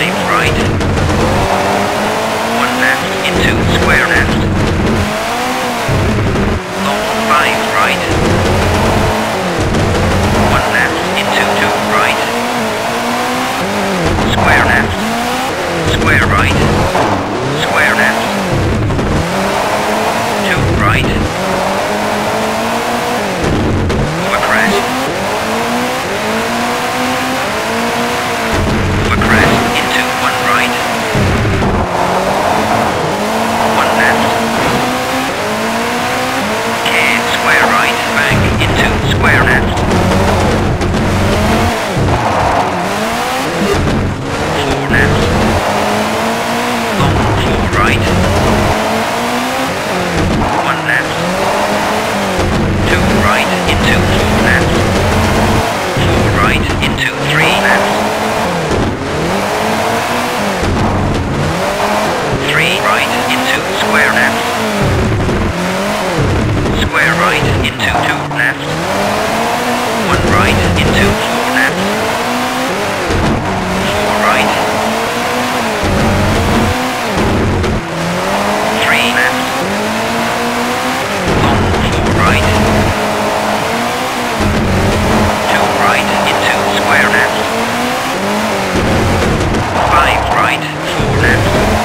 5 right. 1 left into square left. Long 5 right. 1 left into 2 right. Square left. Square right. Square left. 2 right. Over crest. Over crest into 1 right. 1 left. And square right. Back into square left. 4 left. Long 4 right. 1 left. 2 right into 4 left. 4 right into 3 left. 3 right into square left. Square right into 2 left. 1 right into 4 left. 4 right. 3 left. Long 4 right. 2 right into square left. 5 right, 4 left.